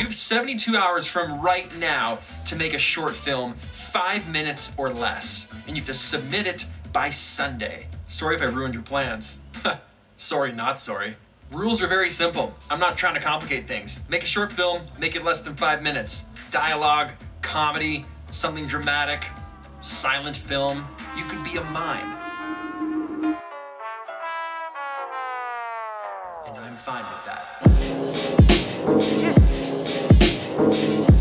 You have 72 hours from right now to make a short film, 5 minutes or less. And you have to submit it by Sunday. Sorry if I ruined your plans. Sorry, not sorry. Rules are very simple. I'm not trying to complicate things. Make a short film, make it less than 5 minutes. Dialogue, comedy, something dramatic, silent film. You could be a mime. And I'm fine with that.